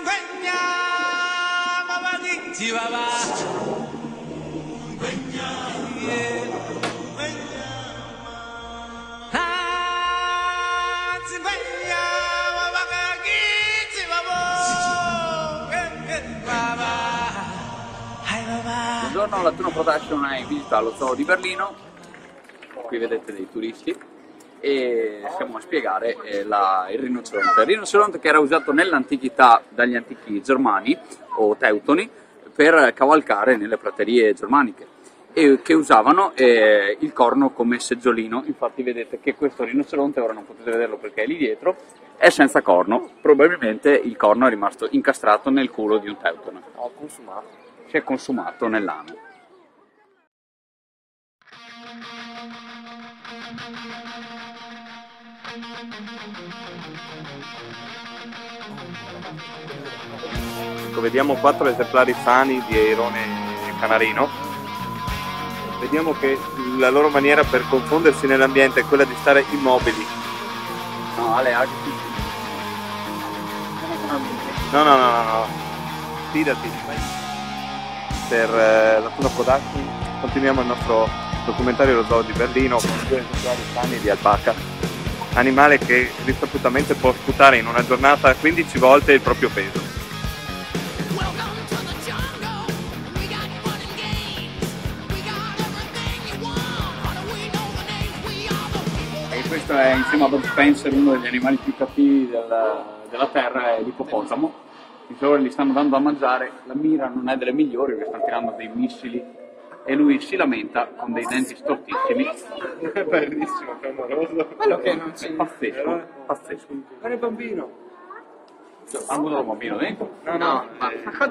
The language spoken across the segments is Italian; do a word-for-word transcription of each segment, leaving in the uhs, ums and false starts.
Buongiorno, la Tuno Production è in visita allo zoo di Berlino. Qui vedete dei turisti e stiamo a spiegare eh, la, il rinoceronte. Il rinoceronte che era usato nell'antichità dagli antichi germani o teutoni per cavalcare nelle praterie germaniche e che usavano eh, il corno come seggiolino. Infatti vedete che questo rinoceronte, ora non potete vederlo perché è lì dietro, è senza corno. Probabilmente il corno è rimasto incastrato nel culo di un teutone. Ho consumato. Si è consumato nell'ano. Ecco, vediamo quattro esemplari sani di airone canarino. Vediamo che la loro maniera per confondersi nell'ambiente è quella di stare immobili. No, Ale, anche No, no, no, no, no. Fidati. Per eh, la Tuno Production continuiamo il nostro documentario allo zoo di Berlino con due esemplari sani di alpaca, animale che risaputamente può sputare in una giornata quindici volte il proprio peso. E questo è, insieme a Bud Spencer, uno degli animali più cattivi della, della terra, è l'ippopotamo. Ora gli stanno dando a mangiare, la mira non è delle migliori perché stanno tirando dei missili e lui si lamenta con dei denti stortissimi. È bellissimo, clamoroso. Quello che non c'è. Pazzesco, pazzesco. Guarda il bambino. Ha avuto un bambino dentro? No, no, ma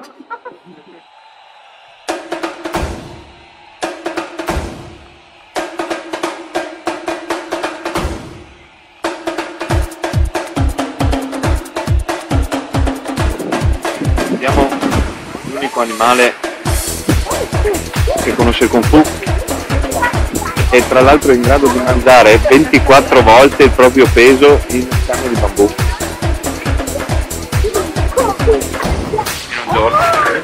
vediamo l'unico animale che conosce il Kung Fu e tra l'altro è in grado di mangiare ventiquattro volte il proprio peso in un canne di bambù in un giorno.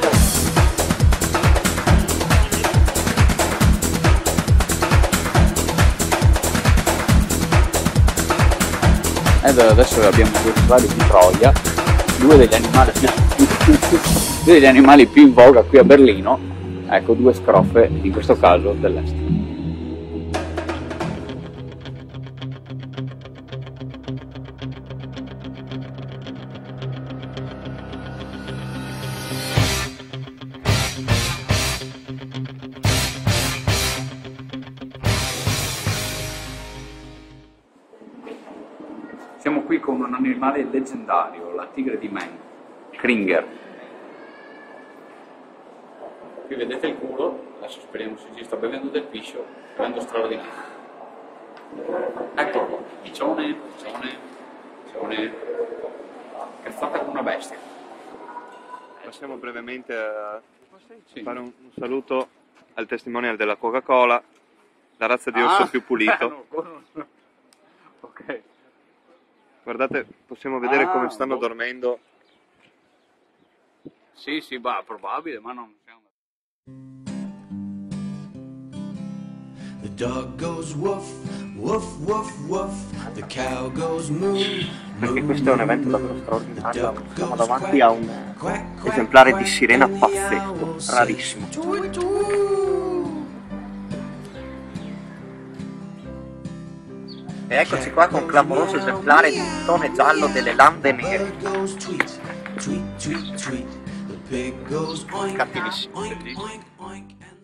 Ed adesso abbiamo due esemplari di Troia, due degli animali più, due degli animali più in voga qui a Berlino. Ecco, due scroffe, in questo caso dell'est. Siamo qui con un animale leggendario, la tigre di Maine, Kringer. Qui vedete il culo, adesso speriamo se ci sta bevendo del piscio, bevendo straordinario. Eccolo, piccione, piccione, piccione, cazzata come una bestia. Passiamo brevemente a Sì. fare un, un saluto al testimonial della Coca-Cola, la razza di orso Ah, più pulito. no, no, no. Ok. Guardate, possiamo vedere Ah, come stanno boh. dormendo. Sì, sì, bah, probabile, ma non siamo... The dog goes woof, woof, woof, woof. The cow goes moo, Perché moo, questo è un evento davvero straordinario. Siamo davanti a un esemplare di sirena pazzesco, rarissimo. E eccoci qua con un clamoroso esemplare di tone giallo delle lande nere. Cattivissimo. cattivissimo.